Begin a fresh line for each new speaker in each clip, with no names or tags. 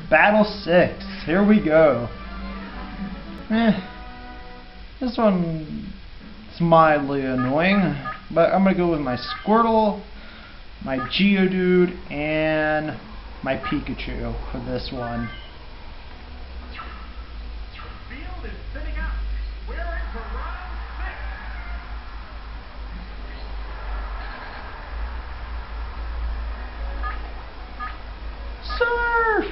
Battle 6. Here we go. This one is mildly annoying, but I'm gonna go with my Squirtle, my Geodude, and my Pikachu for this one.
Field is sitting out. We're into round 6.
Surf!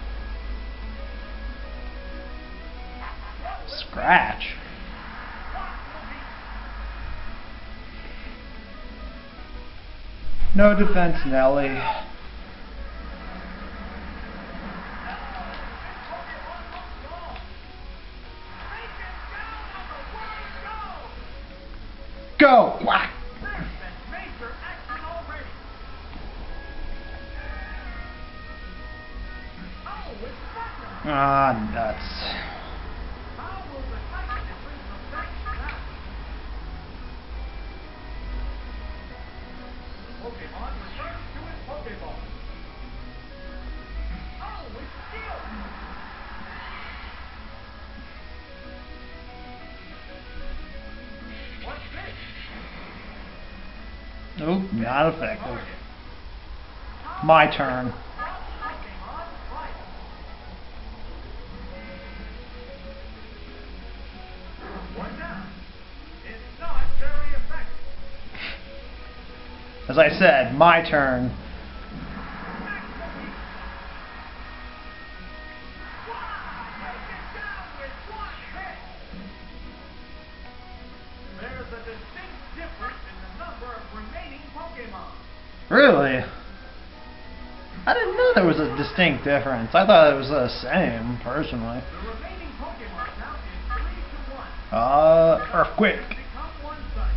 Scratch. No defense, Nelly. Go! Whack! Ah, nuts.
Pokemon returns to its Pokeball. Oh, it's still. What's this?
Nope, not effective. My turn. As I said, my turn.
There's a distinct difference in the number of remaining Pokemon.
Really? I didn't know there was a distinct difference. I thought it was the same, personally.
The remaining Pokemon count is 3 to 1.
Earthquake.
Become one-sided.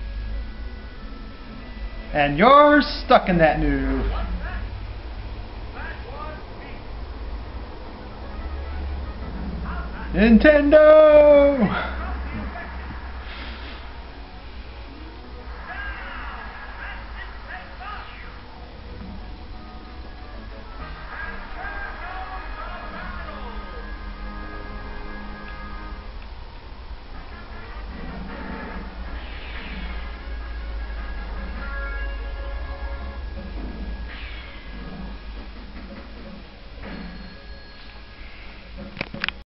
And you're stuck in that noob.
What's that? That was me. How's that?
Nintendo!